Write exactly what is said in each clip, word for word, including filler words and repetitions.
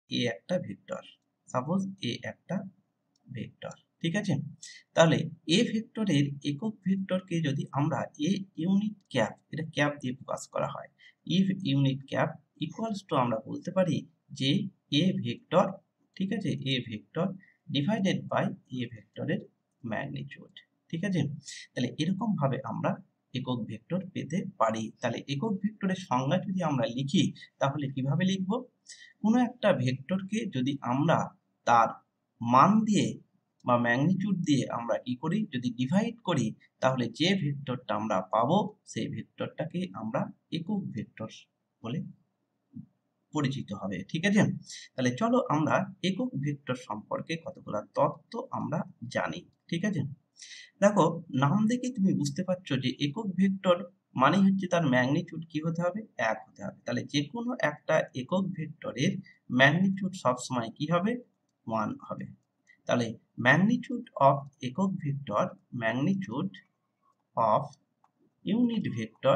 এ একটা vector, suppose এ একটা vector, ঠিক আছে। তাহলে এ ভেক্টরের একক ভেক্টরকে যদি আমরা এ ইউনিট ক্যাপ, এটা ক্যাপ দিয়ে প্রকাশ করা হয়, if unit cap equals to আমরা বলতে পারি যে এ ভেক্টর, ঠিক আছে, A vector divided by A ভেক্টরের ম্যাগনিটিউড, ঠিক আছে। তাহলে এরকম ভাবে আমরা একক ভেক্টর পেতে পারি। তাহলে একক ভেক্টরের সংজ্ঞা যদি আমরা লিখি তাহলে কিভাবে লিখব? কোনো একটা ভেক্টরকে যদি আমরা তার মান দিয়ে বা ম্যাগনিটিউড দিয়ে আমরা কি করি, যদি ডিভাইড করি, তাহলে যে ভেক্টরটা আমরা পাবো সেই ভেক্টরটাকে আমরা একক ভেক্টর বলে পরিচিত হবে, ঠিক আছে। তাহলে চলো আমরা একক ভেক্টর সম্পর্কে কতগুলো তথ্য আমরা জানি, ঠিক আছে। দেখো, নাম দেখে তুমি বুঝতে পারছো যে একক ভেক্টর মানে হচ্ছে তার ম্যাগনিটিউড কি হতে হবে, এক হতে হবে। তাহলে যে কোনো একটা একক ভেক্টরের ম্যাগনিটিউড সবসময় কি হবে, ওয়ান হবে। তাহলে ম্যাগনিটিউড অফ একক vector, magnitude of unit vector,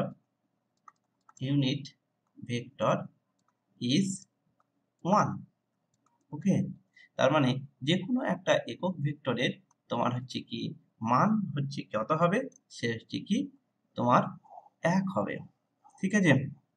unit vector is one. Okay, তার মানে যে কোনো একটা একক ভেক্টরের তোমার হচ্ছে কি মান হচ্ছে কত হবে, সে হচ্ছে কি তোমার এক হবে, ঠিক আছে।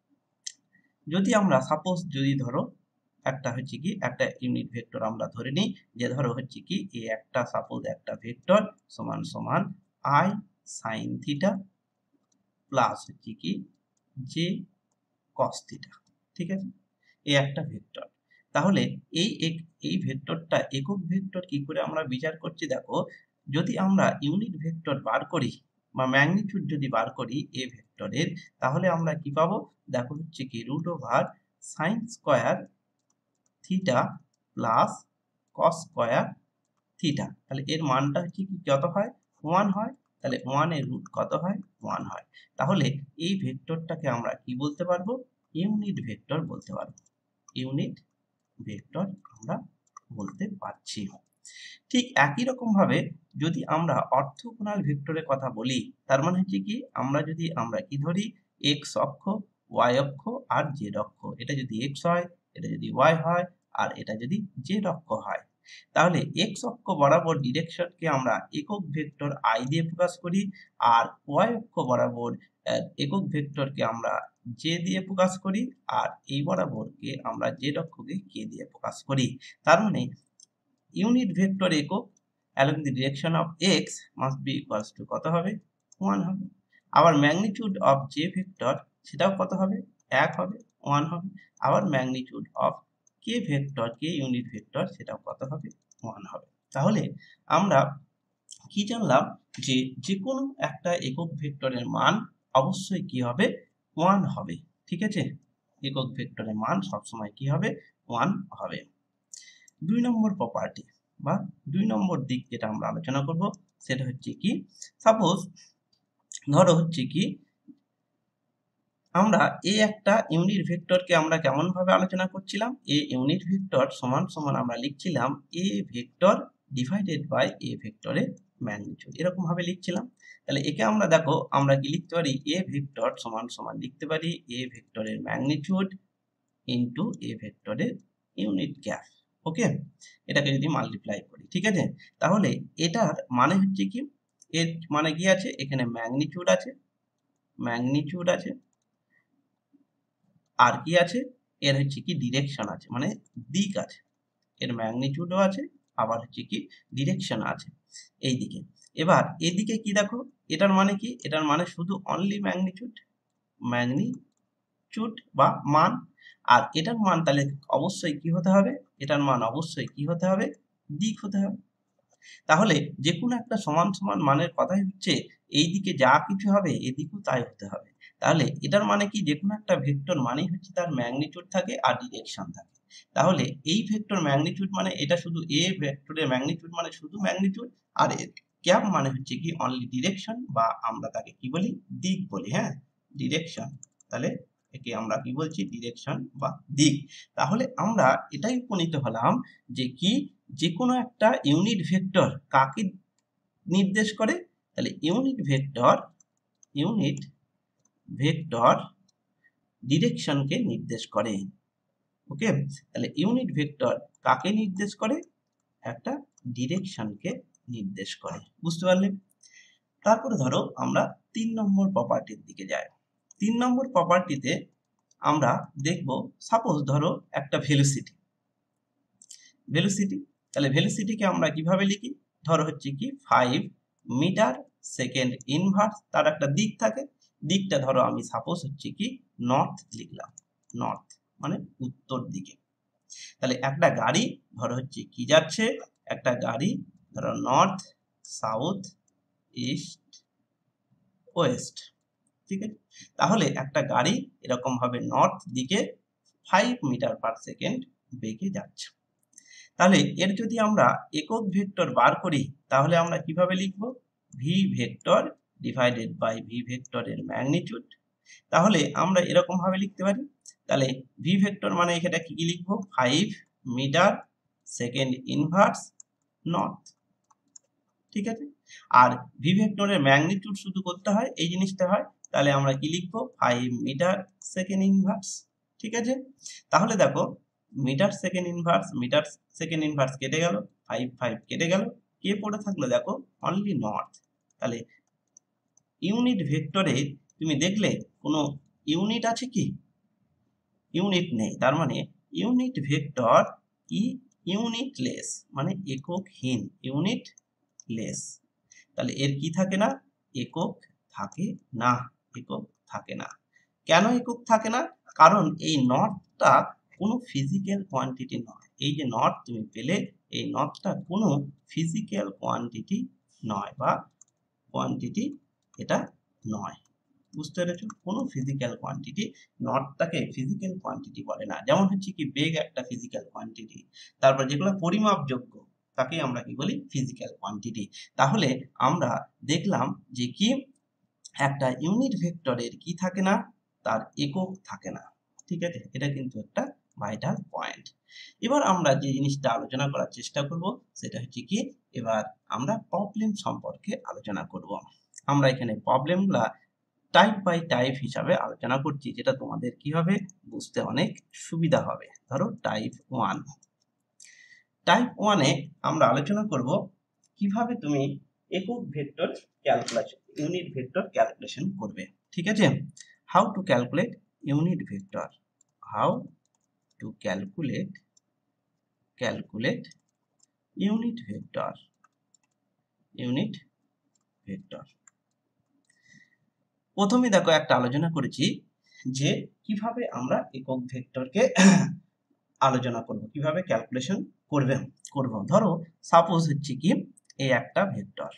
যদি আমরা সাপোজ যদি ধরো একটা হচ্ছে কি একটা ইউনিট ভেক্টর আমরা ধরে নিই, যে ধরো হচ্ছে কি এই একটা সাপোজ একটা ভেক্টর সমান সমান আই সাইন থিটা প্লাস হচ্ছে কি জে কস থিটা, ঠিক আছে, এই একটা ভেক্টর। তাহলে এই এই ভেক্টরটা একক ভেক্টর কি করে আমরা বিচার করছি, দেখো যদি আমরা ইউনিট ভেক্টর বার করি বা ম্যাগনিটিউড যদি বার করি এ ভেক্টরের, তাহলে আমরা কি পাবো, দেখো হচ্ছে কি root over sine square theta plus cos square theta. তাহলে এর মানটা হচ্ছে কি কত হয়, ওয়ান হয়। তাহলে ওয়ান এর রুট কত হয়, ওয়ান হয়। তাহলে এই ভেক্টরটাকে আমরা কি বলতে পারবো, ইউনিট ভেক্টর বলতে পারবো, ইউনিট ভেক্টর আমরা বলতে পারছি। ঠিক একই রকম ভাবে যদি আমরা অর্থোগোনাল ভেক্টরের কথা বলি, তার মানে হচ্ছে কি আমরা যদি আমরা কি ধরি, এক্স অক্ষ, ওয়াই অক্ষ আর জেড অক্ষ, এটা যদি এক্স হয়, এটা যদি ওয়াই হয়, আর এটা যদি জেড অক্ষ হয়, তাহলে এক্স অক্ষ বরাবর ডিরেকশনকে আমরা একক ভেক্টর আই দিয়ে প্রকাশ করি, আর ওয়াই অক্ষ বরাবর একক ভেক্টরকে আমরা জে দিয়ে প্রকাশ করি, আর এই বরাবরকে আমরা জেড অক্ষকে কে দিয়ে প্রকাশ করি। তার মানে ইউনিট ভেক্টর একক along the direction of x must be equals to কত হবে, ওয়ান হবে। আবার ম্যাগনিটিউড অফ জে ভেক্টর সেটাও কত হবে, এক হবে, ওয়ান হবে। আবার magnitude of K vector, K unit vector সেটাও কত হবে, ওয়ান হবে। তাহলে আমরা কি জানলাম, যে যে কোনো একটা একক ভেক্টরের মান অবশ্যই কি হবে, ওয়ান হবে, ঠিক আছে। একক ভেক্টরের মান সবসময় কি হবে, ওয়ান হবে। দুই নম্বর প্রপার্টি বা দুই নম্বর দিক যেটা আমরা আলোচনা করব সেটা হচ্ছে কি, সাপোজ ধরো হচ্ছে কি আমরা এ একটা ইউনিট ভেক্টরকে আমরা কেমন ভাবে আলোচনা করছিলাম, এ ইউনিট ভেক্টর সমান সমান আমরা লিখছিলাম A vector divided by A ভেক্টরের ম্যাগনিটিউড, এরকম ভাবে লিখছিলাম। তাহলে একে আমরা দেখো আমরা কি লিখতে পারি, এ ভেক্টর সমান সমান লিখতে পারি এ ভেক্টরের ম্যাগনিটিউড ইনটু এ ভেক্টরের ইউনিট ক্যাপ। ওকে, এটাকে যদি মাল্টিপ্লাই করি, ঠিক আছে, তাহলে এটার মানে হচ্ছে কি, এর মানে কি আছে, এখানে ম্যাগনিটিউড আছে, ম্যাগনিটিউড আছে, আর কি আছে, এর হচ্ছে কি ডিরেকশন আছে, মানে দিক আছে, এর ম্যাগনিটিউডও আছে, আবার হচ্ছে কি ডিরেকশন আছে এই দিকে। এবার এদিকে কি দেখো, এটার মানে কি, এটার মানে শুধু অনলি ম্যাগনিটিউড, ম্যাগনিটিউড বা মান, আর এটার মান তাহলে অবশ্যই কি হতে হবে, এটার মান অবশ্যই কি হতে হবে, দিক হতে হবে। তাহলে যে কোনো একটা সমান সমান মানের কথাই হচ্ছে এই দিকে যা কিছু হবে এদিকেও তাই হতে হবে। তাহলে এটার মানে কি, যে কোনো একটা ভেক্টর মানেই হচ্ছে তার ম্যাগনিটিউড থাকে আর ডিরেকশন থাকে। তাহলে এই ভেক্টর ম্যাগনিটিউড মানে এটা শুধু এ ভেক্টরের ম্যাগনিটিউড মানে শুধু ম্যাগনিটিউড, আর ক্যাপ মানে হচ্ছে কি অনলি ডিরেকশন, বা আমরা তাকে কি বলি, দিক বলি, হ্যাঁ ডিরেকশন। তাহলে একে আমরা কি বলছি, ডিরেকশন বা দিক। তাহলে আমরা এটাই উপনীত হলাম যে কি, যে কোনো একটা ইউনিট ভেক্টর কাকে নির্দেশ করে, তাহলে ইউনিট ভেক্টর, ইউনিট ভেক্টর ডিরেকশনকে নির্দেশ করে, ওকে, তাহলে ইউনিট ভেক্টর কাকে নির্দেশ করে? একটা ডিরেকশনকে নির্দেশ করে, বুঝতে পারলে? তারপরে ধরো আমরা তিন নম্বর প্রপার্টির দিকে যাই। তিন নম্বর প্রপার্টিতে আমরা দেখব, সাপোজ ধরো একটা ভেলোসিটি, ভেলোসিটি তাহলে ভেলোসিটিকে আমরা কিভাবে লিখি? ধরো হচ্ছে কি ফাইভ মিটার সেকেন্ড ইনভার্স, তার একটা দিক থাকে, দিকটা ধরো আমি সাপোজ হচ্ছে কি নর্থ লিখলাম, নর্থ মানে উত্তর দিকে। তাহলে একটা গাড়ি ধরো হচ্ছে কি যাচ্ছে, একটা গাড়ি ধরো নর্থ সাউথ ইস্ট ওয়েস্ট, ঠিক আছে? তাহলে একটা গাড়ি এরকম ভাবে নর্থ দিকে ফাইভ মিটার পার সেকেন্ড বেগে যাচ্ছে। তাহলে এর যদি আমরা একক ভেক্টর বার করি তাহলে আমরা কিভাবে লিখব? V vector divided by V ভেক্টরের ম্যাগনিটিউড। তাহলে আমরা এরকম ভাবে লিখতে পারি, তাহলে ভি ভেক্টর মানে এখানে কি লিখবো? Five metre second inverse north, ঠিক আছে? আর ভি ভেক্টরের ম্যাগনিটিউড শুধু করতে হয়, এই জিনিসটা হয়, তাহলে আমরা কি লিখবো? ফাইভ মিটার সেকেন্ড ইনভার্স, ঠিক আছে? তাহলে দেখো metre second inverse metre second inverse কেটে গেল, ফাইভ ফাইভ কেটে গেল, কে পড়ে থাকলো? দেখো অনলি নর্থ। তাহলে ইউনিট ভেক্টরে তুমি দেখলে কোনো ইউনিট আছে কি? ইউনিট নেই, তার মানে ইউনিট ভেক্টর ই ইউনিটলেস মানে এককহীন, ইউনিটলেস। তাহলে এর কি থাকে না? একক থাকে না, একক থাকে না। কেন একক থাকে না? কারণ এই নটটা কোনো ফিজিক্যাল কোয়ান্টিটি নয়। এই যে নট তুমি পেলে, এই নটটা কোনো ফিজিক্যাল কোয়ান্টিটি নয়, বা কোয়ান্টিটি এটা নয়, বুঝতে পেরেছো? কোনো ফিজিক্যাল কোয়ান্টিটি, নটটাকে ফিজিক্যাল কোয়ান্টিটি বলে না। যেমন হচ্ছে কি বেগ একটা ফিজিক্যাল কোয়ান্টিটি, তারপর যেগুলো পরিমাপযোগ্য তাকে আমরা কি বলি? Physical quantity. তাহলে আমরা দেখলাম যে কি একটা ইউনিট ভেক্টরের কি থাকে না? তার একক থাকে না, ঠিক আছে? এটা কিন্তু একটা ভাইটাল পয়েন্ট। এবার আমরা যে জিনিসটা আলোচনা করার চেষ্টা করব সেটা হচ্ছে কি, এবার আমরা প্রবলেম সম্পর্কে আলোচনা করব। আমরা এখানে প্রবলেমগুলা টাইপ বাই টাইপ হিসাবে আলোচনা করছি, যেটা তোমাদের কি হবে? বুঝতে অনেক সুবিধা হবে। ধরো টাইপ ওয়ান, টাইপ ওয়ানে আমরা আলোচনা করব কিভাবে তুমি একক vector calculation, unit vector calculation করবে, ঠিক আছে? How to calculate unit vector, how to calculate calculate unit vector, unit vector. প্রথমে দেখো একটা আলোচনা করেছি যে কিভাবে আমরা একক ভেক্টরকে আলোচনা করব, কিভাবে ক্যালকুলেশন করবে করব। ধরো সাপোজ হচ্ছে কি এই একটা ভেক্টর,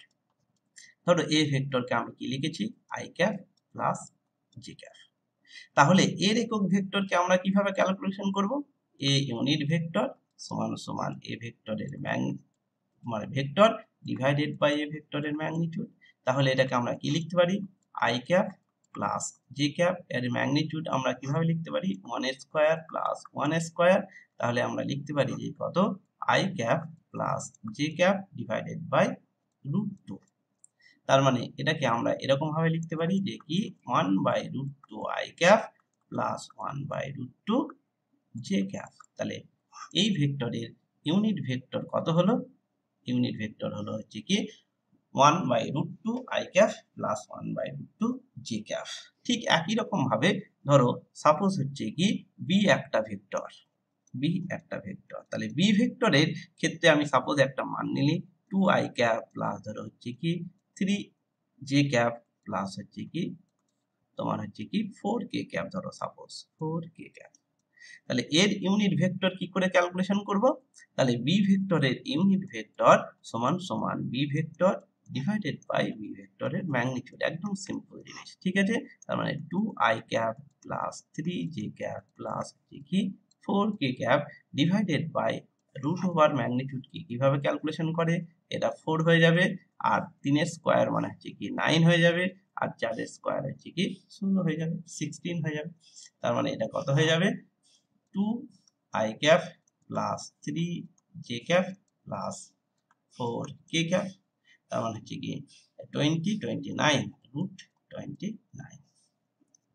ধরো এই ভেক্টরকে আমি কি লিখেছি? I cap plus G cap. তাহলে এর একক ভেক্টরকে আমরা কিভাবে ক্যালকুলেশন করব? এ ইউনিট ভেক্টর সমান সমান এ ভেক্টরের ম্যাগ মানে ভেক্টর ডিভাইডেড বাই এ ভেক্টরের ম্যাগনিটিউড। তাহলে এটাকে আমরা কি লিখতে পারি? I cap plus G cap, এর ম্যাগনিটিউড আমরা কিভাবে লিখতে পারি? One square plus one square. তাহলে আমরা লিখতে পারি যে কত? I cap plus G cap divided by root two. তার মানে এটাকে আমরা এরকম ভাবে লিখতে পারি যে কি one by root two I cap plus one by root two J cap. তাহলে এই ভেক্টরের ইউনিট ভেক্টর কত হলো? ইউনিট ভেক্টর হলো হচ্ছে কি one by root two I cap plus one by root two J cap. ঠিক একই রকম ভাবে ধরো সাপোজ হচ্ছে কি বি একটা ভেক্টর, বি একটা ভেক্টর। তাহলে বি ভেক্টরের ক্ষেত্রে আমি সাপোজ একটা মান নিলি টু আই ক্যাপ প্লাস ধরো হচ্ছে কি থ্রি জে ক্যাপ প্লাস হচ্ছে কি তোমার হচ্ছে কি ফোর কে ক্যাপ, ধরো সাপোজ ফোর কে ক্যাপ। তাহলে এর ইউনিট ভেক্টর কি করে ক্যালকুলেশন করব? তাহলে বি ভেক্টরের ইউনিট ভেক্টর সমান সমান B vector divided by B ভেক্টরের ম্যাগনিটিউড, একদম সিম্পল জিনিস, ঠিক আছে? তার মানে two I cap plus three J cap plus হচ্ছে কি four K cap divided by root over magnitude. কি কিভাবে ক্যালকুলেশন করে? এটা ফোর হয়ে যাবে, আর তিনের স্কোয়ার মানে হচ্ছে কি নাইন হয়ে যাবে, আর চারের স্কোয়ার হচ্ছে কি ষোলো হয়ে যাবে, সিক্সটিন হয়ে যাবে। তার মানে এটা কত হয়ে যাবে? Two I cap plus three J cap plus four K cap. তার মানে হচ্ছে কি twenty twenty nine root twenty nine.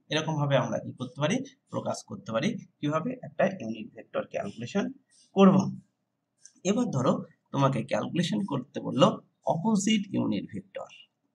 এরকম ভাবে আমরা কি করতে পারি, প্রকাশ করতে পারি কিভাবে একটা ইউনিট ভেক্টর ক্যালকুলেশন করব। এবার ধরো তোমাকে ক্যালকুলেশন করতে বললো অপোজিট ইউনিট ভেক্টর,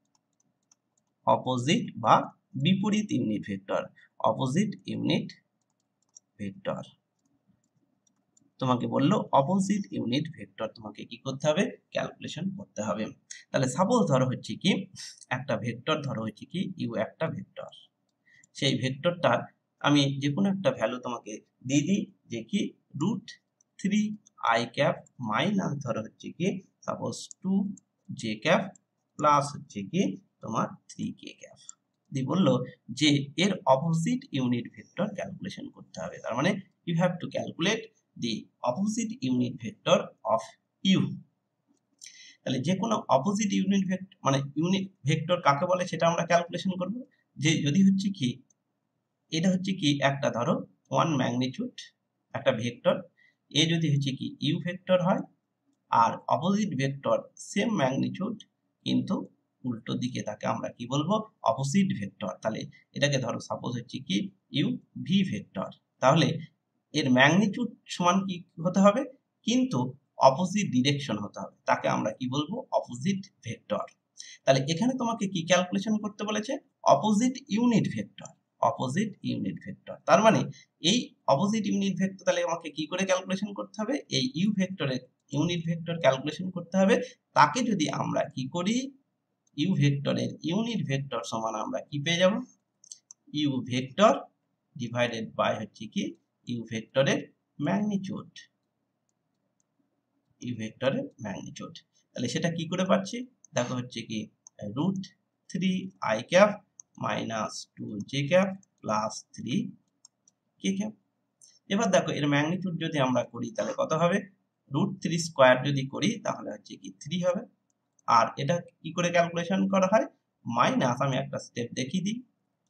অপোজিট বা বিপরীত unit vector, opposite unit vector তোমাকে বললো অপোজিট ইউনিট ভেক্টর তোমাকে কি করতে হবে, ক্যালকুলেশন করতে হবে। তাহলে সাপোজ ধরো হচ্ছে কি একটা ভেক্টর, ধরো হচ্ছে কি ইউ একটা ভেক্টর, সেই ভেক্টরটার আমি যে কোনো একটা ভ্যালু তোমাকে দিয়ে দিই, যে কি root three I cap minus ধরো হচ্ছে কি suppose two J cap plus হচ্ছে কি তোমার থ্রি কে ক্যাপ দিয়ে বললো যে এর অপোজিট ইউনিট ভেক্টর ক্যালকুলেশন করতে হবে। তার মানে you have to calculate the opposite unit vector of U. তাহলে যে কোনো অপোজিট ইউনিট ভেক্টর মানে ইউনিট ভেক্টর কাকে বলে সেটা আমরা ক্যালকুলেশন করব। যে যদি হচ্ছে কি এটা হচ্ছে কি একটা ধরো ওয়ান ম্যাগনিটিউড একটা ভেক্টর, এ যদি হচ্ছে কি ইউ ভেক্টর হয় আর অপোজিট ভেক্টর সেম ম্যাগনিটিউড কিন্তু উল্টো দিকে তাকে আমরা কি বলবো, অপোজিট ভেক্টর। তাহলে এটাকে ধরো সাপোজ হচ্ছে কি ইউ ভি ভেক্টর, তাহলে এর ম্যাগনিটিউড সমান কি হতে হবে, কিন্তু অপোজিট ডিরেকশন হতে হবে, তাকে আমরা কি বলবো, অপোজিট ভেক্টর। তাহলে এখানে তোমাকে কি ক্যালকুলেশন করতে বলেছে, opposite unit vector, opposite unit vector. তার মানে এই অপোজিট ইউনিট ভেক্টর তাহলে আমাকে কি করে ক্যালকুলেশন করতে হবে, এই ইউ ভেক্টরের ইউনিট ভেক্টর ক্যালকুলেশন করতে হবে। তাকে যদি আমরা কি করি, ইউ ভেক্টরের ইউনিট ভেক্টর সমান আমরা কি পেয়ে যাব, ইউ ভেক্টর ডিভাইডেড বাই হচ্ছে কি ইউ ভেক্টরের ম্যাগনিটিউড, ইউ ভেক্টরের ম্যাগনিটিউড। তাহলে সেটা কি করে পাচ্ছি, দেখো হচ্ছে কি root three I cap minus two J cap plus three K cap. এবার দেখো এর ম্যাগনিটিউড যদি আমরা করি তাহলে কত হবে, রুট থ্রি স্কোয়ার যদি করি তাহলে হচ্ছে কি থ্রি হবে। আর এটা কি করে ক্যালকুলেশন করা হয়, মাইনাস আমি একটা স্টেপ দেখিয়ে দিই,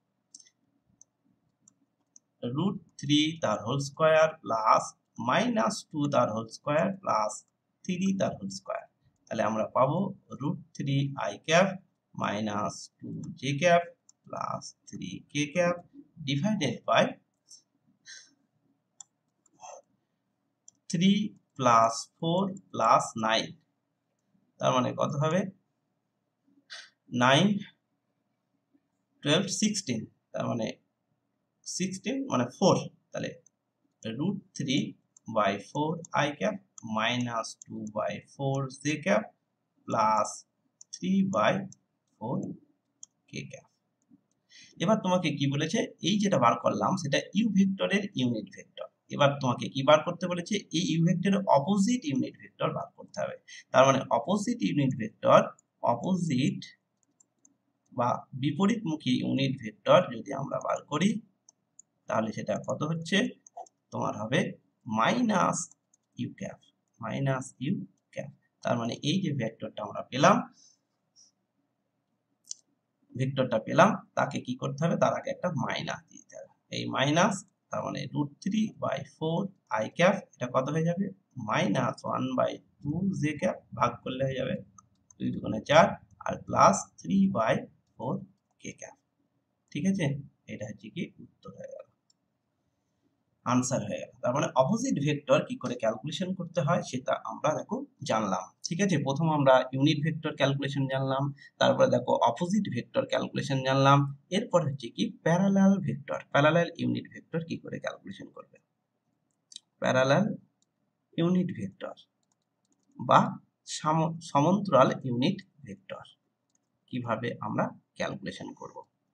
রুট থ্রি তার whole square plus minus two তার হোল স্কোয়ার প্লাস থ্রি তার হোল স্কোয়ার। তাহলে আমরা পাবো root three I cap minus two J cap plus three K cap divided by three plus four plus nine. তার মানে কত হবে, নাইন টুয়েলভ সিক্সটিন, তার মানে সিক্সটিন মানে ফোর। তাহলে root three by four I cap minus two by four J cap plus three by four K cap. এবার তোমাকে কি বলেছে, এই যেটা বার করলাম সেটা ইউ ভেক্টরের ইউনিট ভেক্টর। এবার তোমাকে কি বার করতে বলেছে, এই ইউ ভেক্টরের অপোজিট ইউনিট ভেক্টর বার করতে হবে। তার মানে অপোজিট ইউনিট ভেক্টর, অপোজিট বা বিপরীতমুখী ইউনিট ভেক্টর যদি আমরা বার করি তাহলে সেটা কত হচ্ছে, তোমার হবে minus U cap, minus U cap. তার মানে এই যে ভেক্টরটা আমরা পেলাম, ভেক্টরটা পেলাম তাকে কি করতে হবে, তার আগে একটা মাইনাস দিতে হবে। এই মাইনাস তার মানে root three by four I cap, এটা কত হয়ে যাবে, minus one by two J cap, ভাগ করলে হয়ে যাবে দুই দুগুণে চার, আর plus three by four K cap. ঠিক আছে, এটা হচ্ছে কি উত্তর হয়ে গেল, আনসার হয়ে গেল। তার মানে অপোজিট ভেক্টর কি করে ক্যালকুলেশন করতে হয় সেটা আমরা দেখো জানলাম। ঠিক আছে, প্রথম আমরা ইউনিট ভেক্টর ক্যালকুলেশন জানলাম, তারপরে দেখো অপোজিট ভেক্টর ক্যালকুলেশন জানলাম, এরপর হচ্ছে কি parallel vector, parallel unit vector কি করে ক্যালকুলেশন করবে, প্যারালাল ইউনিট ভেক্টর বা সমান্তরাল ইউনিট ভেক্টর কিভাবে আমরা ক্যালকুলেশন করব।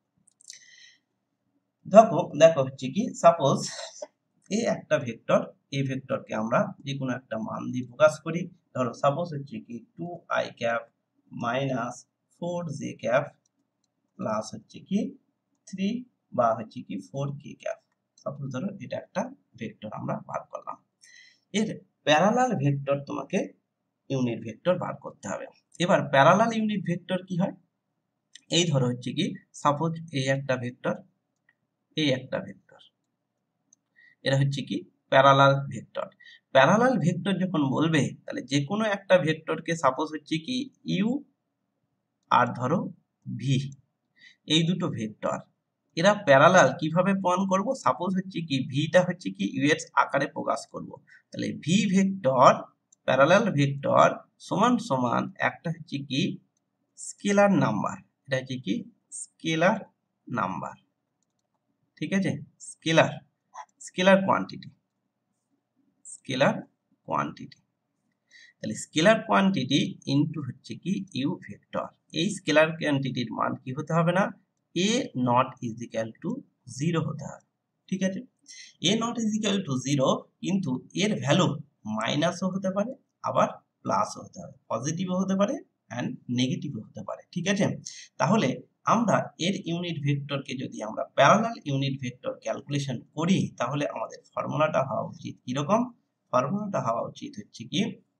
দেখো দেখো হচ্ছে কি সাপোজ এই একটা ভেক্টর, এই ভেক্টরকে আমরা যে কোনো একটা মান দিয়ে প্রকাশ করি। ধরো সাপোজ হচ্ছে কি two I cap minus four J cap plus হচ্ছে কি থ্রি বা হচ্ছে কি ফোর কে ক্যাপ। সাপোজ ধরো এটা একটা ভেক্টর আমরা বার করলাম, এর প্যারালাল ভেক্টর তোমাকে ইউনিট ভেক্টর বার করতে হবে। এবার প্যারালাল ইউনিট ভেক্টর কি হয়, এই ধরো হচ্ছে কি সাপোজ এই একটা ভেক্টর, এই একটা ভেক্টর, এটা হচ্ছে কি প্যারালাল ভেক্টর। প্যারালাল ভেক্টর যখন বলবে তাহলে যে কোনো একটা ভেক্টরকে সাপোজ হচ্ছে কি ইউ আর ধরো ভি, এই দুটো ভেক্টর, এরা প্যারালাল কিভাবে প্রমাণ করব? সাপোজ হচ্ছে কি ভিটা হচ্ছে কি ইউ এর আকারে প্রকাশ করব, তাহলে ভি ভেক্টর প্যারালাল ভেক্টর সমান সমান একটা হচ্ছে কি স্কেলার নাম্বার, এটা হচ্ছে কি স্কেলার নাম্বার, ঠিক আছে, scalar scalar quantity, scalar quantity, তাহলে স্কেলার কোয়ান্টিটি ইনটু হচ্ছে কি ইউ ভেক্টর। এই স্কেলার কোয়ান্টিটির মান কি হতে হবে না, A not is equal to zero হতে হবে, ঠিক আছে। A not is equal to zero, কিন্তু এর ভ্যালু মাইনাসও হতে পারে আবার প্লাসও হতে পারে, পজিটিভও হতে পারে অ্যান্ড নেগেটিভও হতে পারে, ঠিক আছে। তাহলে আমরা এর ইউনিট ভেক্টরকে যদি আমরা প্যারালাল ইউনিট ভেক্টর ক্যালকুলেশন করি, তাহলে আমাদের ফর্মুলাটা হওয়া উচিত কিরকম, ফর্মুলাটা হওয়া উচিত হচ্ছে কি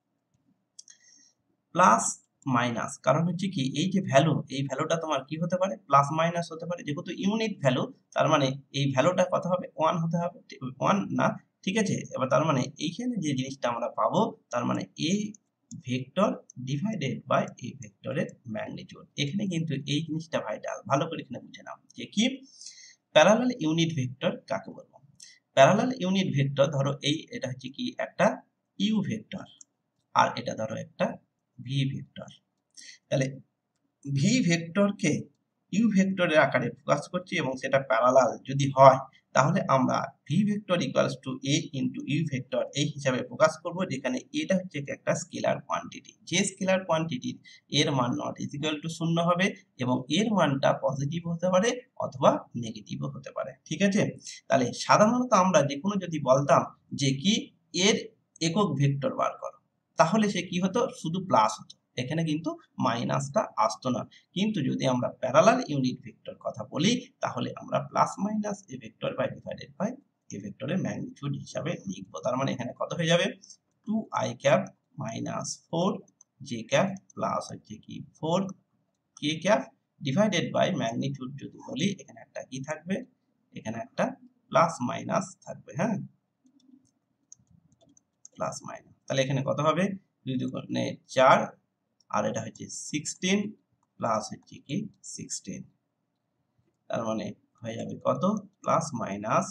প্লাস মাইনাস, কারণ হচ্ছে কি এই যে ভ্যালু, এই ভ্যালুটা তোমার কি হতে পারে প্লাস মাইনাস হতে পারে, যেহেতু ইউনিট ভ্যালু তার মানে এই ভ্যালুটা কত হবে ওয়ান হতে হবে, ওয়ান না, ঠিক আছে। এবার তার মানে এইখানে যে জিনিসটা আমরা পাবো তার মানে A vector divided by A ভেক্টরের ম্যাগনিটিউড। এখানে কিন্তু এই জিনিসটা ভাইটাল, ভালো করে এখানে বুঝে নাও যে কি প্যারালাল ইউনিট ভেক্টর কাকে বলবো। প্যারালাল ইউনিট ভেক্টর ধরো এই এটা হচ্ছে কি একটা ইউ ভেক্টর আর এটা ধরো একটা ভি ভেক্টর, তাহলে ভি ভেক্টরকে ইউ ভেক্টরের আকারে প্রকাশ করছি এবং সেটা প্যারালাল যদি হয়, তাহলে আমরা V vector equals to A into U vector এই হিসাবে প্রকাশ করব, যেখানে এটা হচ্ছে একটা স্কেলার কোয়ান্টিটি, যে স্কেলার কোয়ান্টিটির এর মান নট ইজ ইকুয়াল টু শূন্য হবে এবং এর মানটা পজিটিভ হতে পারে অথবা নেগেটিভও হতে পারে, ঠিক আছে। তাহলে সাধারণত আমরা যে কোনো যদি বলতাম যে কি এর একক ভেক্টর বার করো, তাহলে সে কি হতো শুধু প্লাস হতো, এখানে কিন্তু মাইনাসটা আসতো না। কিন্তু যদি আমরা প্যারালাল ইউনিট ভেক্টর কথা বলি, তাহলে আমরা plus minus A vector by divided by A ভেক্টরের ম্যাগনিটিউড হিসাবে লিখব। তার মানে এখানে কত হয়ে যাবে two I cap minus four J cap plus হচ্ছে কি four K cap divided by magnitude যদি বলি, এখানে একটা কি থাকবে, এখানে একটা প্লাস মাইনাস থাকবে, হ্যাঁ প্লাস মাইনাস, তাহলে এখানে কত হবে দুই দুগুণে চার আর এটা হচ্ছে সিক্সটিন প্লাস হচ্ছে কি সিক্সটিন, তার মানে হয়ে যাবে কত plus minus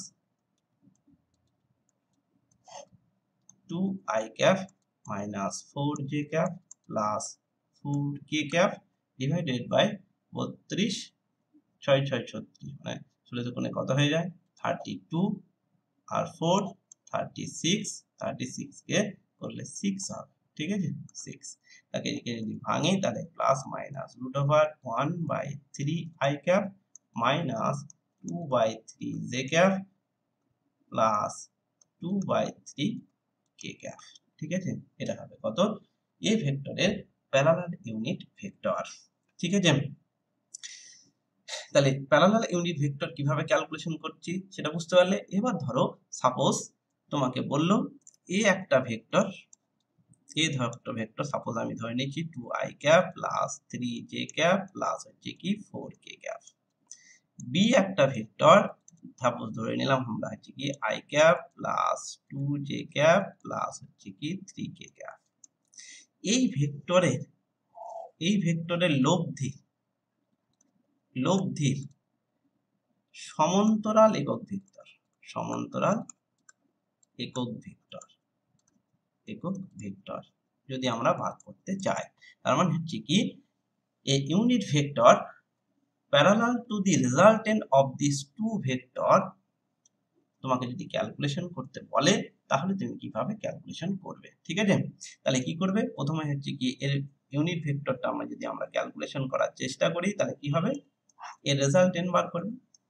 two I cap minus four J cap plus four K cap divided by বত্রিশ ছয় ছয় ছত্রিশ, মানে ষোলো দুগুণে কত হয়ে যায় থার্টি টু আর four thirty six, thirty six কে করলে সিক্স হবে, ঠিক আছে সিক্স, তাকে যদি ভাঙি তাহলে plus minus root over one by three I cap minus two by three J cap plus two by three K cap, ঠিক আছে। এটা হবে কত এ ভেক্টরের প্যারালাল ইউনিট ভেক্টর, ঠিক আছে। তাহলে প্যারালাল ইউনিট ভেক্টর কিভাবে ক্যালকুলেশন করছি সেটা বুঝতে পারলে। এবার ধরো সাপোজ তোমাকে বললো এ একটা ভেক্টর, এ ধরো ভেক্টর সাপোজ আমি ধরে নিচ্ছি two I cap plus three J cap plus হচ্ছে কি ফোর কে ক্যাপ। বি একটা ভেক্টর সাপোজ ধরে নিলাম আমরা হচ্ছে কি I cap plus two J cap plus হচ্ছে কি থ্রি কে ক্যাপ। এই ভেক্টরের এই ভেক্টরের লব্ধি লব্ধির সমান্তরাল একক ভেক্টর, সমান্তরাল একক ভেক্টর, একক ভেক্টর যদি আমরা ভাগ করতে চাই, তার মানে হচ্ছে কি a unit vector parallel to the resultant of these two vector তোমাকে যদি ক্যালকুলেশন করতে বলে তাহলে তুমি কিভাবে ক্যালকুলেশন করবে, ঠিক আছে। তাহলে কি করবে প্রথমে হচ্ছে কি এর ইউনিট ভেক্টরটা আমরা যদি আমরা ক্যালকুলেশন করার চেষ্টা করি তাহলে কি হবে এর রেজাল্টেন্ট বার করবে,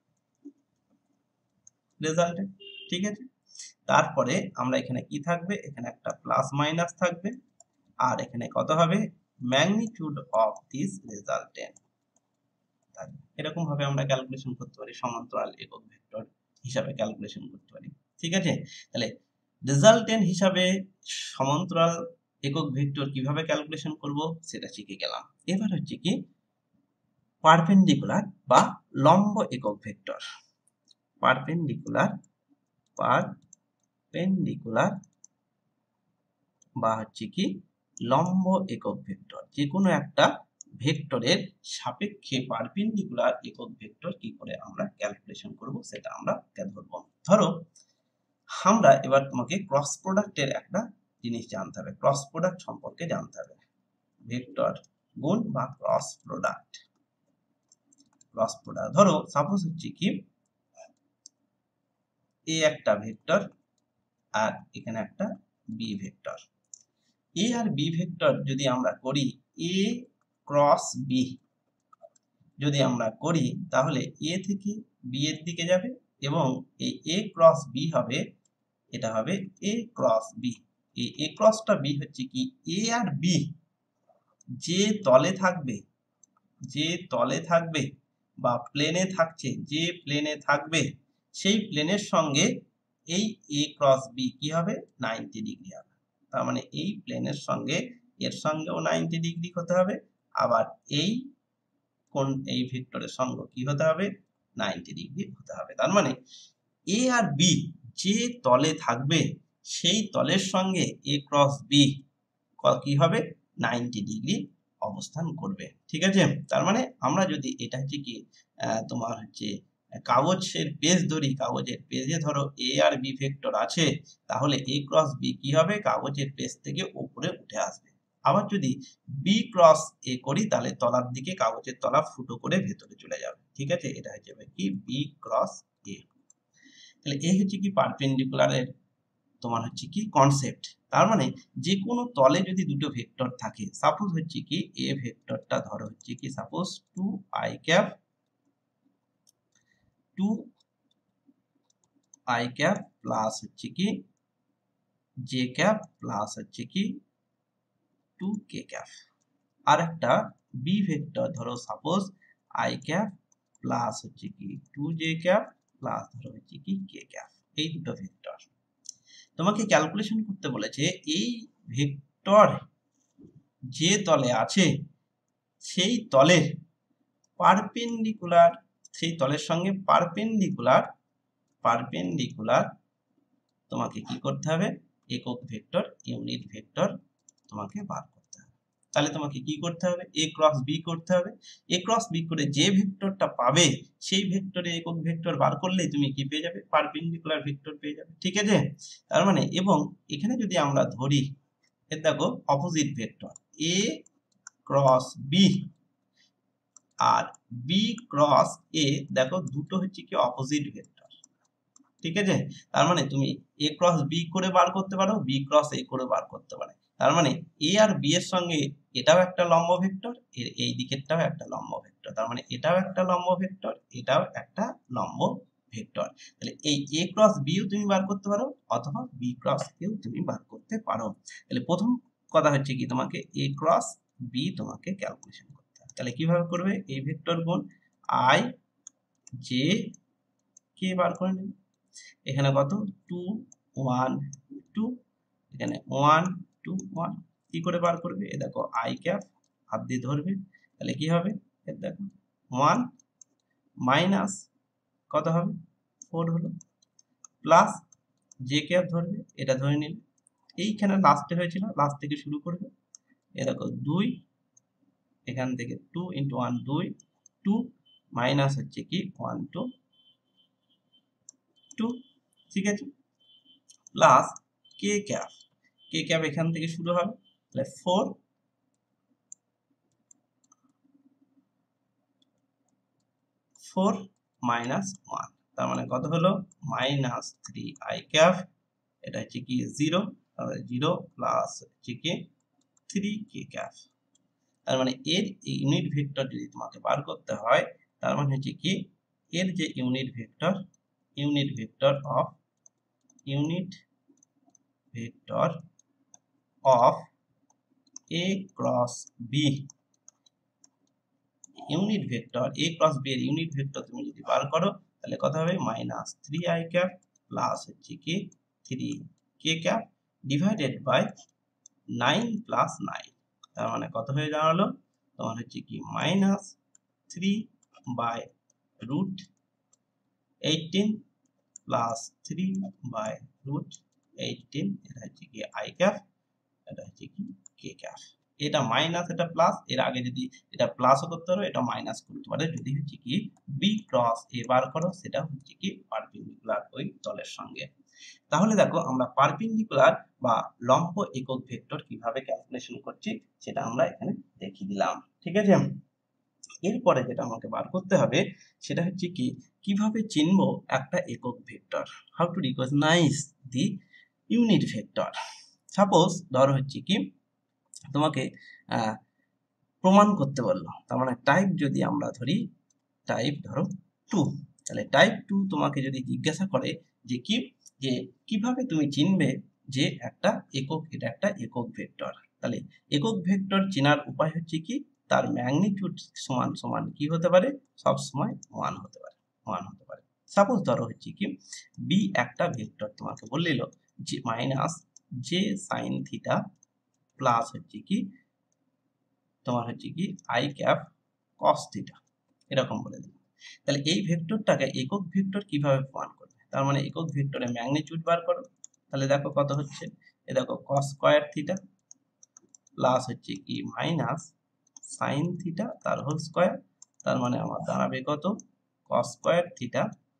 রেজাল্টেন্ট, ঠিক আছে। তারপরে আমরা এখানে কি থাকবে, এখানে একটা প্লাস মাইনাস থাকবে আর এখানে কত হবে ম্যাগনিটিউড অফ দিস রেজাল্টেন্ট থাকবে। এরকম ভাবে আমরা ক্যালকুলেশন করতে পারি, সমান্তরাল একক ভেক্টর হিসাবে ক্যালকুলেশন করতে পারি, ঠিক আছে। তাহলে রেজাল্টেন্ট হিসাবে সমান্তরাল একক ভেক্টর কিভাবে ক্যালকুলেশন করব সেটা শিখে গেলাম। এবার হচ্ছে কি পারপেন্ডিকুলার বা লম্ব একক ভেক্টর, পারপেন্ডিকুলার পারপেন্ডিকুলার বা হচ্ছে কি লম্ব একক ভেক্টর, যে কোনো একটা ভেক্টরের সাপেক্ষে পারপেন্ডিকুলার একক ভেক্টর কি করে আমরা ক্যালকুলেশন করব সেটা আমরা ধরবো। ধরো আমরা এবার তোমাকে ক্রস প্রোডাক্টের একটা জিনিস জানতে হবে, ক্রস প্রোডাক্ট সম্পর্কে জানতে হবে। ভেক্টর গুণ বা ক্রস প্রোডাক্ট। ক্রস প্রোডাক্ট ধরো সাপোজ হচ্ছে কি এ একটা ভেক্টর আর এখানে একটা বি ভেক্টর। এ আর বি ভেক্টর যদি আমরা করি এ ক্রস বি যদি আমরা করি তাহলে এ থেকে বি এর দিকে যাবে এবং এই এ ক্রস বি হবে, এটা হবে এ ক্রস বি। এই এ ক্রসটা বি হচ্ছে কি এ আর বি যে তলে থাকবে, যে তলে থাকবে বা প্লেনে থাকছে, যে প্লেনে থাকবে সেই প্লেনের সঙ্গে এই এ ক্রস বি কি হবে নাইনটি ডিগ্রি হবে। তার মানে এই প্লেনের সঙ্গে এর সঙ্গেও নাইনটি ডিগ্রি হতে হবে, আবার এই কোন এই ভেক্টরের সঙ্গে কি হতে হবে নাইনটি ডিগ্রি হতে হবে। তার মানে এ আর বি যে তলে থাকবে সেই তলের সঙ্গে এ ক্রস বি কি হবে নাইনটি ডিগ্রি অবস্থান করবে। ঠিক আছে, তার মানে আমরা যদি এটা হচ্ছে কি তোমার হচ্ছে কাগজের পেজ ধরি, কাগজের পেজে ধরো এ আর বি ভেক্টর আছে, তাহলে এ ক্রস বি কি হবে কাগজের পেজ থেকে উপরে উঠে আসবে। আবার যদি বি ক্রস এ করি তাহলে তলার দিকে কাগজের তলা ফুটো করে ভেতরে চলে যাবে। ঠিক আছে, এটা হয়ে যাবে কি বি ক্রস এ। তাহলে এ হচ্ছে কি পারপেন্ডিকুলারের তোমার হচ্ছে কি কনসেপ্ট। তার মানে যে কোনো তলে যদি দুটো ভেক্টর থাকে, সাপোজ হচ্ছে কি এ ভেক্টরটা ধরো হচ্ছে কি suppose two I cap two I cap plus হচ্ছে কি জে ক্যাপ প্লাস হচ্ছে কি টু কে ক্যাপ। আর একটা বি ভেক্টর ধরো সাপোজ আই ক্যাপ প্লাস হচ্ছে কি টু জে ক্যাপ প্লাস ধরো হচ্ছে কি কে ক্যাপ। এই দুটো ভেক্টর তোমাকে ক্যালকুলেশন করতে বলেছে এই ভেক্টর যে তলে আছে সেই তলের পারপেন্ডিকুলার, সেই তলের সঙ্গে পারপেন্ডিকুলার পারপেন্ডিকুলার তোমাকে কি করতে হবে একক ভেক্টর ইউনিট ভেক্টর তোমাকে বার করতে হবে। তাহলে তোমাকে কি করতে হবে এ ক্রস বি করতে হবে। এ ক্রস বি করে যে ভেক্টরটা পাবে সেই ভেক্টরে একক ভেক্টর বার করলেই তুমি কি পেয়ে যাবে পারপেন্ডিকুলার ভেক্টর পেয়ে যাবে। ঠিক আছে, তার মানে এবং এখানে যদি আমরা ধরি এর দেখো opposite vector A cross B আর বি ক্রস এ, দেখো দুটো হচ্ছে কি অপোজিট ভেক্টর। ঠিক আছে, তার মানে তুমি এ ক্রস বি করে বার করতে পারো, বি ক্রস এ করে বার করতে পারো। তার মানে এ আর বি এর সঙ্গে এটাও একটা লম্ব ভেক্টর, এর এই দিকেরটাও একটা লম্ব ভেক্টর। তার মানে এটাও একটা লম্ব ভেক্টর, এটাও একটা লম্ব ভেক্টর। তাহলে এই এ ক্রস বিও তুমি বার করতে পারো অথবা বি ক্রস এও তুমি বার করতে পারো। তাহলে প্রথম কথা হচ্ছে কি তোমাকে এ ক্রস বি তোমাকে ক্যালকুলেশন করতে হবে। তাহলে কিভাবে করবে এই ভেক্টর গুণ আই জে কে বার করে নেবে। এখানে কত টু ওয়ান টু, এখানে ওয়ান টু ওয়ান, কি করে বার করবে এ দেখো আই ক্যাপ হাত দিয়ে ধরবে, তাহলে কি হবে এর দেখো ওয়ান মাইনাস কত হবে ফোর হলো, প্লাস জে ক্যাপ ধরবে এটা ধরে নিলে এইখানে লাস্টে হয়েছিল লাস্ট থেকে শুরু করবে, এ দেখো দুই, এখান থেকে টু ইন্টু ওয়ান দুই, টু মাইনাস হচ্ছে কি ওয়ান টু টু। ঠিক আছে, plus K cap, K cap এখান থেকে শুরু হবে তাহলে ফোর ফোর মাইনাস ওয়ান, তার মানে কত হলো মাইনাস থ্রি আই ক্যাপ, এটা হচ্ছে কি জিরো, তাহলে জিরো প্লাস হচ্ছে কি থ্রি কে ক্যাপ। তার মানে এর ইউনিট ভেক্টর যদি তোমাকে বার করতে হয় তার মানে হচ্ছে কি এর যে unit vector, unit vector of unit vector of A cross B, unit vector A cross B এর ইউনিট ভেক্টর তুমি যদি বার করো তাহলে কত হবে minus three I cap plus হচ্ছে কি three K cap divided by nine plus nine. তার মানে কত হয়ে দাঁড়ালো তোমার হচ্ছে কি minus three by root eighteen plus three by root eighteen, এটা হচ্ছে কি আই ক্যাপ, এটা হচ্ছে কি কে ক্যাপ। এটা মাইনাস এটা প্লাস, এর আগে যদি এটা প্লাসও করতে পারো এটা মাইনাস করতে পারে যদি হচ্ছে কি বি ক্রস এ বার করো সেটা হচ্ছে কি পারপেন্ডিকুলার ওই তলের সঙ্গে। তাহলে দেখো আমরা পারপেন্ডিকুলার বা লম্ব একক ভেক্টর কিভাবে ক্যালকুলেশন করছি সেটা আমরা এখানে দেখিয়ে দিলাম। ঠিক আছে, এরপরে যেটা আমাকে বার করতে হবে সেটা হচ্ছে কি কিভাবে চিনবো একটা একক vector, how to recognise the unit vector. Suppose ধরো হচ্ছে কি তোমাকে আহ প্রমাণ করতে বললো, তার মানে টাইপ যদি আমরা ধরি টাইপ ধরো টু, তাহলে টাইপ টু তোমাকে যদি জিজ্ঞাসা করে যে কি যে কিভাবে তুমি চিনবে যে একটা একক এটা একটা একক ভেক্টর, তাহলে একক ভেক্টর চেনার উপায় হচ্ছে কি তার ম্যাগনিটিউড সমান সমান কি হতে পারে সব সময় ওয়ান হতে পারে, ওয়ান হতে পারে। সাপোজ ধরো হচ্ছে কি বি একটা ভেক্টর তোমাকে বললিল যে minus J sine theta plus হচ্ছে কি তোমার হচ্ছে কি আই ক্যাপ কস থিটা, এরকম বলে দিল। তাহলে এই ভেক্টরটাকে একক ভেক্টর কিভাবে প্রমাণ করবে, তার মানে একক ভেক্টরের ম্যাগনিটিউড বার করো, তাহলে দেখো কত হচ্ছে, এ দেখো কস স্কয়ার থিটা প্লাস হচ্ছে কি মাইনাস সাইন থিটা তার হোল স্কয়ার, তার মানে আমার দাঁড়াবে কত cos square theta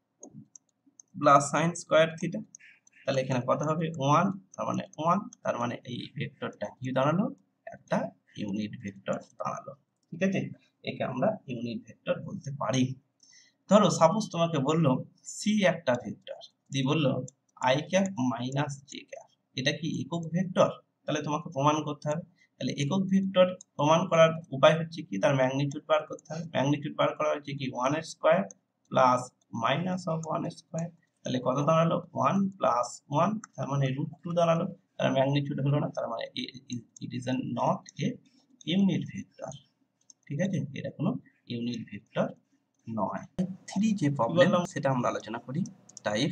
plus sine square theta, তাহলে এখানে কত হবে ওয়ান, তার মানে ওয়ান, তার মানে এই ভেক্টরটা কি দাঁড়ালো একটা ইউনিট ভেক্টর দাঁড়ালো। ঠিক আছে, একে আমরা ইউনিট ভেক্টর বলতে পারি। ধরো সাপোজ তোমাকে বললো সি একটা ভেক্টর দিয়ে বললো I cap minus J cap, এটা কি একক ভেক্টর, তাহলে তোমাকে প্রমাণ করতে হবে। তাহলে একক ভেক্টর প্রমাণ করার উপায় হচ্ছে কি তার ম্যাগনিটিউড বার করতে হবে, ম্যাগনিটিউড বার করা হচ্ছে কি ওয়ান এর square plus minus of one এর স্কয়ার, তাহলে কত দাঁড়ালো ওয়ান প্লাস ওয়ান, তার মানে রুট টু দাঁড়ালো, তার ম্যাগনিটিউড হলো না, তার মানে it is not a unit vector. ঠিক আছে, এটা কোনো ইউনিট ভেক্টর নয়। থ্রি যে প্রবলেম সেটা আমরা আলোচনা করি, টাইপ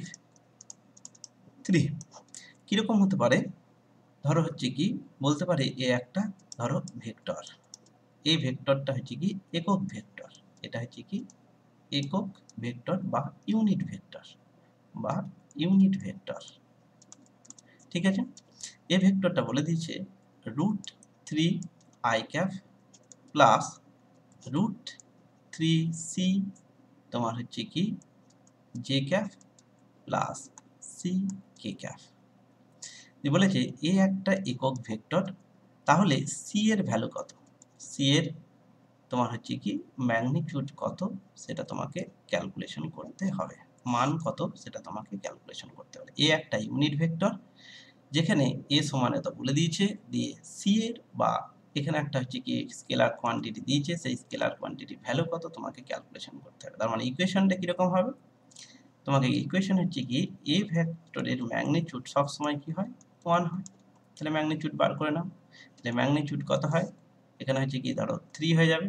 থ্রি কিরকম হতে পারে, ধরো হচ্ছে কি বলতে পারে এ একটা ধরো ভেক্টর, এই ভেক্টরটা হচ্ছে কি একক ভেক্টর, এটা হচ্ছে কি একক ভেক্টর বা ইউনিট ভেক্টর বা ইউনিট ভেক্টর। ঠিক আছে, এই ভেক্টরটা বলে দিয়েছে root three I cap plus root three C তোমার হচ্ছে কি J cap plus C K cap, বলেছে এ একটা একক ভেক্টর, তাহলে সি এর ভ্যালু কত, সি এর তোমার হচ্ছে কি ম্যাগনিটিউড কত সেটা তোমাকে ক্যালকুলেশন করতে হবে, মান কত সেটা তোমাকে ক্যালকুলেশন করতে হবে। এ একটা ইউনিট ভেক্টর যেখানে এ সমান এত বলে দিয়েছে, দিয়ে সি এর বা এখানে একটা হচ্ছে কি স্কেলার কোয়ান্টিটি দিয়েছে, সেই স্কেলার কোয়ান্টিটি ভ্যালু কত তোমাকে ক্যালকুলেশন করতে হবে। তার মানে ইকুয়েশনটা কিরকম হবে, তোমাকে ইকুয়েশন হচ্ছে কি এ ভেক্টরের ম্যাগনিটিউড সব সময় কি হয় ওয়ান হয়, তাহলে ম্যাগনিটিউড বার করে নাও, তাহলে ম্যাগনিটিউড কত হয় এখানে হচ্ছে কি ধরো থ্রি হয়ে যাবে,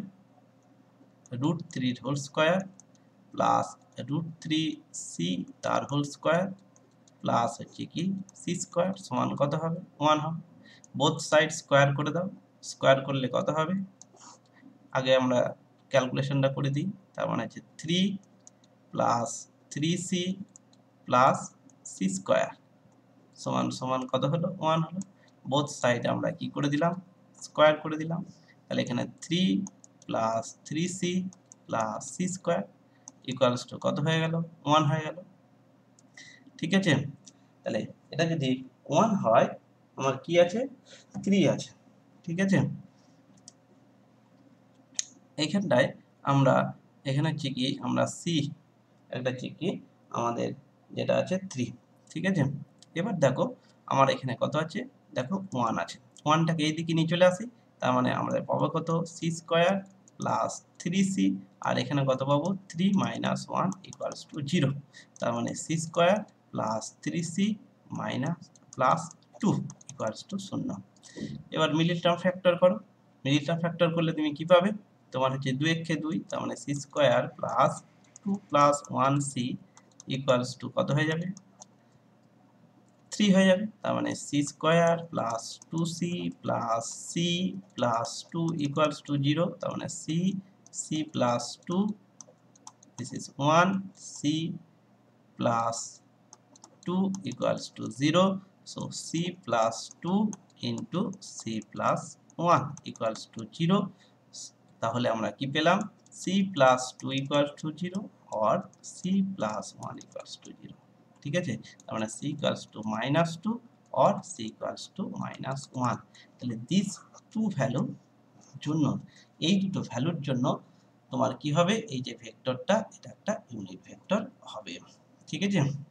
root three whole square plus root three C তার হোল স্কয়ার প্লাস হচ্ছে কি সি স্কয়ার সমান কত হবে ওয়ান হবে, বোথ সাইড স্কয়ার করে দাও, স্কয়ার করলে কত হবে, আগে আমরা ক্যালকুলেশনটা করে দিই, তার মানে হচ্ছে three plus three c plus c square সমান সমান কত হলো ওয়ান হলো, বোথ সাইড আমরা কি করে দিলাম স্কয়ার করে দিলাম, তাহলে এখানে three plus three c plus c square equals to কত হয়ে গেল ওয়ান হয়ে গেল। ঠিক আছে, তাহলে এটা যদি ওয়ান হয় আমার কি আছে থ্রি আছে। ঠিক আছে, এইখানটায় আমরা এখানে হচ্ছে কি আমরা সি একটা হচ্ছে কি আমাদের যেটা আছে থ্রি। ঠিক আছে, এবার দেখো আমার এখানে কত আছে, দেখো ওয়ান আছে, ওয়ানটাকে এই দিকে নিয়ে চলে আসি, তার মানে আমাদের পাবো কত c square plus three c, আর এখানে কত পাবো three minus one equals to zero, তার মানে c square plus three c minus plus two equals to শূন্য। এবার মিডল টার্ম ফ্যাক্টর করো, মিডল টার্ম ফ্যাক্টর করলে তুমি কি পাবে, তোমার হচ্ছে দুই একে দুই, তার মানে c square plus two plus one c equals to কত হয়ে যাবে থ্রি হয়ে যাবে, তার মানে c square plus two c plus c plus two equals to zero, তার মানে c c plus two this is one, c plus two equals to zero, so c plus two into c plus one equals to zero. তাহলে আমরা কি পেলাম? C plus two equals to zero or C plus one equals to zero. ঠিক আছে, তার মানে c equals to minus two or c equals to minus one. তাহলে this two value জন্য, এই দুটো ভ্যালুর জন্য তোমার কি হবে? এই যে ভেক্টরটা, এটা একটা ইউনিট ভেক্টর হবে। ঠিক আছে।